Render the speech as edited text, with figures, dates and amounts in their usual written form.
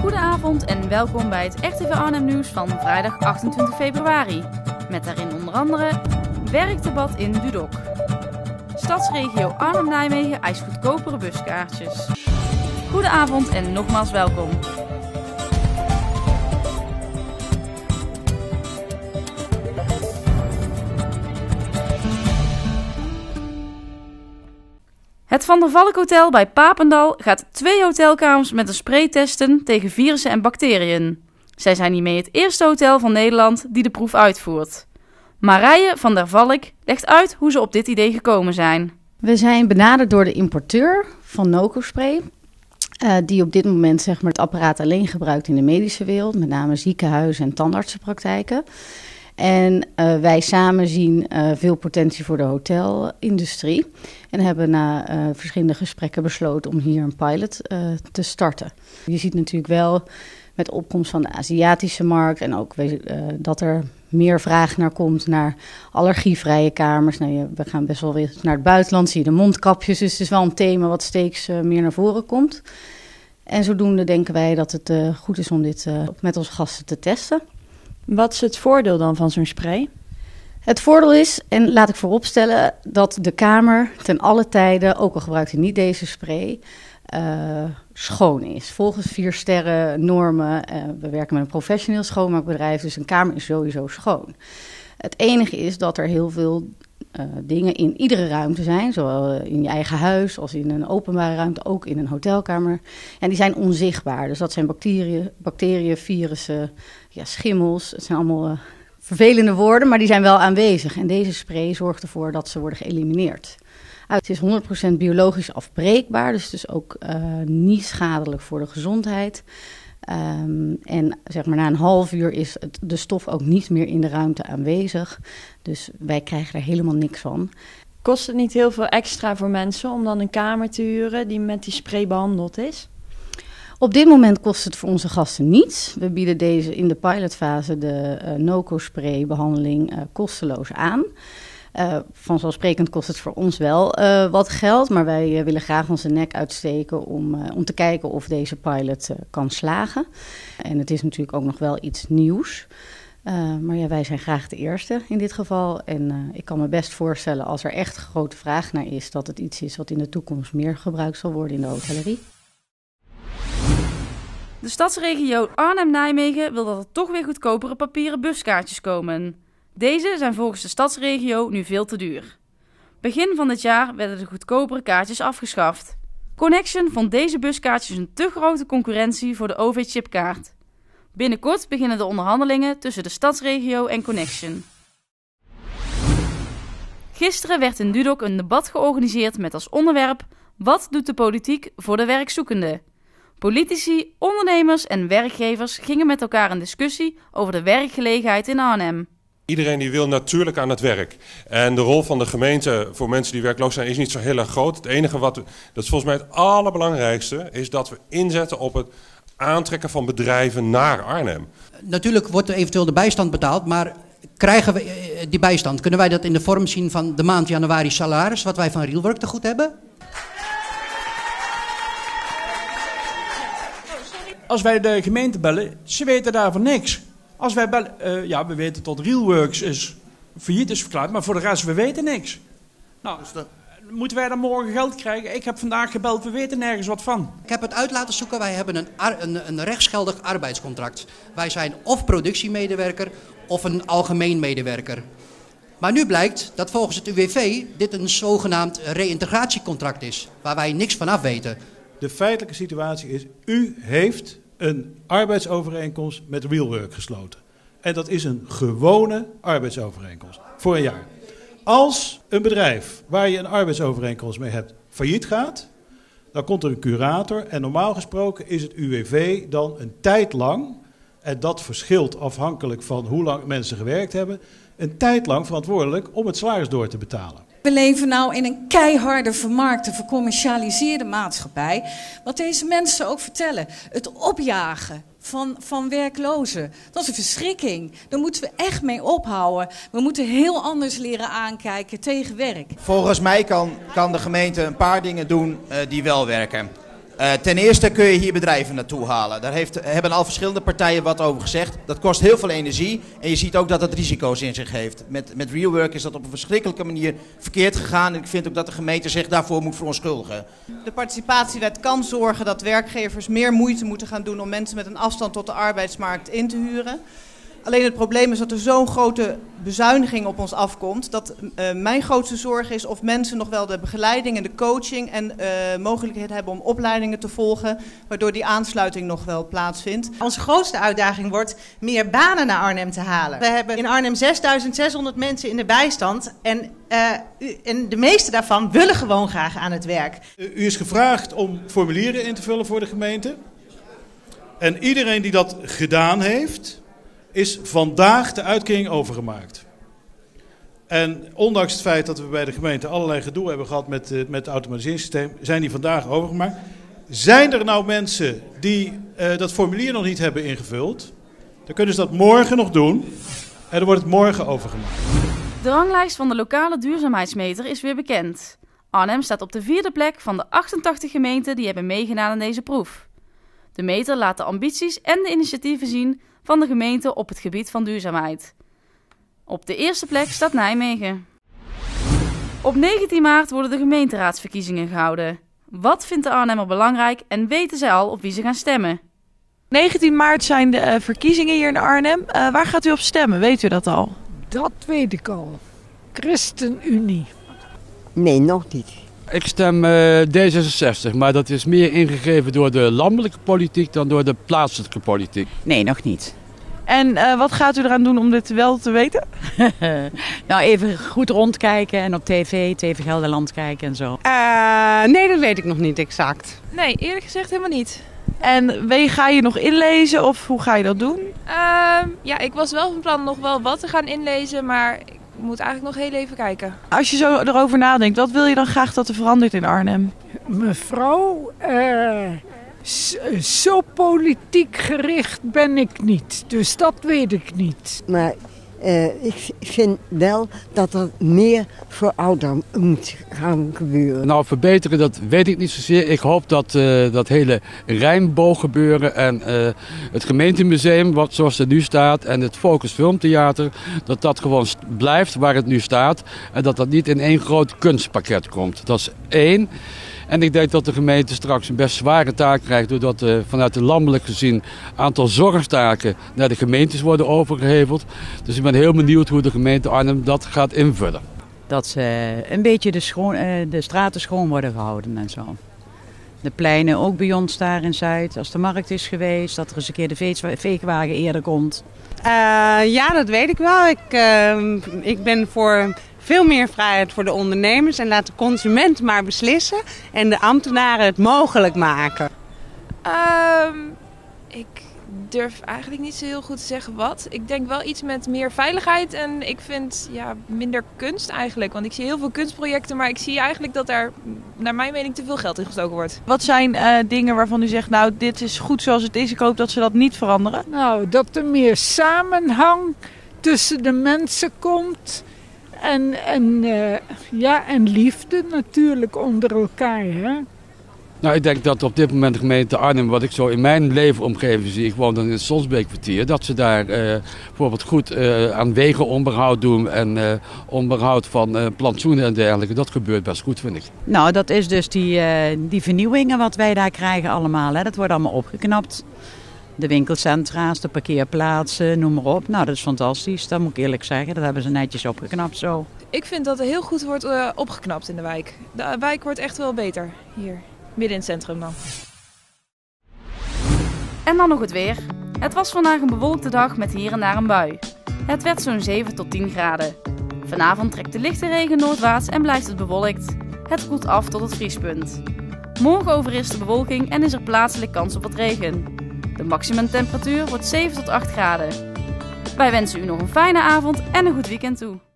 Goedenavond en welkom bij het RTV Arnhem nieuws van vrijdag 28 februari. Met daarin onder andere werkdebat in Dudok. Stadsregio Arnhem-Nijmegen eist goedkopere buskaartjes. Goedenavond en nogmaals welkom. Het Van der Valk Hotel bij Papendal gaat 2 hotelkamers met een spray testen tegen virussen en bacteriën. Zij zijn hiermee het eerste hotel van Nederland die de proef uitvoert. Marije van der Valk legt uit hoe ze op dit idee gekomen zijn. We zijn benaderd door de importeur van NocoSpray, die op dit moment het apparaat alleen gebruikt in de medische wereld, met name ziekenhuizen en tandartsenpraktijken. En wij samen zien veel potentie voor de hotelindustrie en hebben na verschillende gesprekken besloten om hier een pilot te starten. Je ziet natuurlijk wel met opkomst van de Aziatische markt en ook dat er meer vraag naar komt naar allergievrije kamers. Nou, we gaan best wel weer naar het buitenland, zie je de mondkapjes, dus het is wel een thema wat steeds meer naar voren komt. En zodoende denken wij dat het goed is om dit met onze gasten te testen. Wat is het voordeel dan van zo'n spray? Het voordeel is, en laat ik vooropstellen, dat de kamer ten alle tijde, ook al gebruikt hij niet deze spray, schoon is. Volgens 4 sterren normen. We werken met een professioneel schoonmaakbedrijf, dus een kamer is sowieso schoon. Het enige is dat er heel veel dingen in iedere ruimte zijn, zowel in je eigen huis als in een openbare ruimte, ook in een hotelkamer. En die zijn onzichtbaar. Dus dat zijn bacteriën, virussen, schimmels. Het zijn allemaal vervelende woorden, maar die zijn wel aanwezig. En deze spray zorgt ervoor dat ze worden geëlimineerd. Het is 100% biologisch afbreekbaar, dus het is ook niet schadelijk voor de gezondheid. En na een half uur is de stof ook niet meer in de ruimte aanwezig. Dus wij krijgen er helemaal niks van. Kost het niet heel veel extra voor mensen om dan een kamer te huren die met die spray behandeld is? Op dit moment kost het voor onze gasten niets. We bieden deze in de pilotfase de NocoSpray behandeling kosteloos aan. Vanzelfsprekend kost het voor ons wel wat geld, maar wij willen graag onze nek uitsteken om te kijken of deze pilot kan slagen. En het is natuurlijk ook nog wel iets nieuws. Maar wij zijn graag de eerste in dit geval. En ik kan me best voorstellen, als er echt grote vraag naar is, dat het iets is wat in de toekomst meer gebruikt zal worden in de hotellerie. De stadsregio Arnhem-Nijmegen wil dat er toch weer goedkopere papieren buskaartjes komen. Deze zijn volgens de stadsregio nu veel te duur. Begin van dit jaar werden de goedkopere kaartjes afgeschaft. Connection vond deze buskaartjes een te grote concurrentie voor de OV-chipkaart. Binnenkort beginnen de onderhandelingen tussen de stadsregio en Connection. Gisteren werd in Dudok een debat georganiseerd met als onderwerp: wat doet de politiek voor de werkzoekenden? Politici, ondernemers en werkgevers gingen met elkaar in discussie over de werkgelegenheid in Arnhem. Iedereen die wil natuurlijk aan het werk. En de rol van de gemeente voor mensen die werkloos zijn is niet zo heel erg groot. Het enige dat is volgens mij het allerbelangrijkste, is dat we inzetten op het aantrekken van bedrijven naar Arnhem. Natuurlijk wordt er eventueel de bijstand betaald, maar krijgen we die bijstand? Kunnen wij dat in de vorm zien van de maand januari salaris, wat wij van Reelwork te goed hebben? Als wij de gemeente bellen, ze weten daarvan niks. Als wij bellen, we weten tot Reelworks failliet is verklaard, maar voor de rest, we weten niks. Nou, moeten wij dan morgen geld krijgen? Ik heb vandaag gebeld, we weten nergens wat van. Ik heb het uit laten zoeken, wij hebben een rechtsgeldig arbeidscontract. Wij zijn of productiemedewerker of een algemeen medewerker. Maar nu blijkt dat volgens het UWV dit een zogenaamd reïntegratiecontract is, waar wij niks van af weten. De feitelijke situatie is, u heeft een arbeidsovereenkomst met Reelwork gesloten. En dat is een gewone arbeidsovereenkomst voor een jaar. Als een bedrijf waar je een arbeidsovereenkomst mee hebt failliet gaat, dan komt er een curator en normaal gesproken is het UWV dan een tijd lang, en dat verschilt afhankelijk van hoe lang mensen gewerkt hebben, een tijd lang verantwoordelijk om het salaris door te betalen. We leven nou in een keiharde, vermarkte, vercommercialiseerde maatschappij. Wat deze mensen ook vertellen. Het opjagen van werklozen. Dat is een verschrikking. Daar moeten we echt mee ophouden. We moeten heel anders leren aankijken tegen werk. Volgens mij kan de gemeente een paar dingen doen die wel werken. Ten eerste kun je hier bedrijven naartoe halen. Daar hebben al verschillende partijen wat over gezegd. Dat kost heel veel energie en je ziet ook dat het risico's in zich heeft. Met RealWork is dat op een verschrikkelijke manier verkeerd gegaan. En ik vind ook dat de gemeente zich daarvoor moet verontschuldigen. De participatiewet kan zorgen dat werkgevers meer moeite moeten gaan doen om mensen met een afstand tot de arbeidsmarkt in te huren. Alleen het probleem is dat er zo'n grote bezuiniging op ons afkomt. Dat mijn grootste zorg is of mensen nog wel de begeleiding en de coaching en mogelijkheid hebben om opleidingen te volgen. Waardoor die aansluiting nog wel plaatsvindt. Onze grootste uitdaging wordt meer banen naar Arnhem te halen. We hebben in Arnhem 6.600 mensen in de bijstand. En de meeste daarvan willen gewoon graag aan het werk. U is gevraagd om formulieren in te vullen voor de gemeente. En iedereen die dat gedaan heeft, is vandaag de uitkering overgemaakt. En ondanks het feit dat we bij de gemeente allerlei gedoe hebben gehad met het automatiseringssysteem, zijn die vandaag overgemaakt. Zijn er nou mensen die dat formulier nog niet hebben ingevuld? Dan kunnen ze dat morgen nog doen en dan wordt het morgen overgemaakt. De ranglijst van de lokale duurzaamheidsmeter is weer bekend. Arnhem staat op de 4e plek van de 88 gemeenten die hebben meegedaan aan deze proef. De meter laat de ambities en de initiatieven zien van de gemeente op het gebied van duurzaamheid. Op de 1e plek staat Nijmegen. Op 19 maart worden de gemeenteraadsverkiezingen gehouden. Wat vindt de Arnhemmer belangrijk en weten zij al op wie ze gaan stemmen? 19 maart zijn de verkiezingen hier in Arnhem. Waar gaat u op stemmen? Weet u dat al? Dat weet ik al. ChristenUnie. Nee, nog niet. Ik stem D66, maar dat is meer ingegeven door de landelijke politiek dan door de plaatselijke politiek. Nee, nog niet. En wat gaat u eraan doen om dit wel te weten? Nou, even goed rondkijken en op TV Gelderland kijken en zo. Nee, dat weet ik nog niet exact. Nee, eerlijk gezegd helemaal niet. En ga je nog inlezen of hoe ga je dat doen? Ja, ik was wel van plan nog wel wat te gaan inlezen, maar ik moet eigenlijk nog heel even kijken. Als je zo erover nadenkt, wat wil je dan graag dat er verandert in Arnhem? Mevrouw, zo politiek gericht ben ik niet, dus dat weet ik niet. Maar ik vind wel dat er meer voor ouderen moet gaan gebeuren. Nou, verbeteren, dat weet ik niet zozeer. Ik hoop dat dat hele Rijnboog gebeuren en het gemeentemuseum, zoals het nu staat, en het Focus Filmtheater, dat gewoon blijft waar het nu staat. En dat niet in één groot kunstpakket komt. Dat is 1. En ik denk dat de gemeente straks een best zware taak krijgt, doordat vanuit de landelijk gezien aantal zorgtaken naar de gemeentes worden overgeheveld. Dus ik ben heel benieuwd hoe de gemeente Arnhem dat gaat invullen. Dat een beetje de straten schoon worden gehouden en zo. De pleinen ook bij ons daar in Zuid, als de markt is geweest, dat er eens een keer de veegwagen eerder komt. Ja, dat weet ik wel. Ik ben voor veel meer vrijheid voor de ondernemers en laat de consument maar beslissen en de ambtenaren het mogelijk maken. Ik durf eigenlijk niet zo heel goed te zeggen wat. Ik denk wel iets met meer veiligheid en ik vind minder kunst eigenlijk. Want ik zie heel veel kunstprojecten, maar ik zie eigenlijk dat daar naar mijn mening te veel geld in gestoken wordt. Wat zijn dingen waarvan u zegt, nou dit is goed zoals het is, ik hoop dat ze dat niet veranderen? Nou, dat er meer samenhang tussen de mensen komt. En liefde natuurlijk onder elkaar, hè? Nou, ik denk dat op dit moment de gemeente Arnhem, wat ik zo in mijn leefomgeving zie, ik woon dan in het Sonsbeekkwartier, dat ze daar bijvoorbeeld goed aan wegenonderhoud doen en onderhoud van plantsoenen en dergelijke. Dat gebeurt best goed, vind ik. Nou, dat is dus die vernieuwingen wat wij daar krijgen allemaal, hè? Dat wordt allemaal opgeknapt. De winkelcentra's, de parkeerplaatsen, noem maar op. Nou, dat is fantastisch, dat moet ik eerlijk zeggen. Dat hebben ze netjes opgeknapt zo. Ik vind dat er heel goed wordt opgeknapt in de wijk. De wijk wordt echt wel beter hier, midden in het centrum dan. En dan nog het weer. Het was vandaag een bewolkte dag met hier en daar een bui. Het werd zo'n 7 tot 10 graden. Vanavond trekt de lichte regen noordwaarts en blijft het bewolkt. Het koelt af tot het vriespunt. Morgen overheerst de bewolking en is er plaatselijk kans op wat regen. De maximumtemperatuur wordt 7 tot 8 graden. Wij wensen u nog een fijne avond en een goed weekend toe.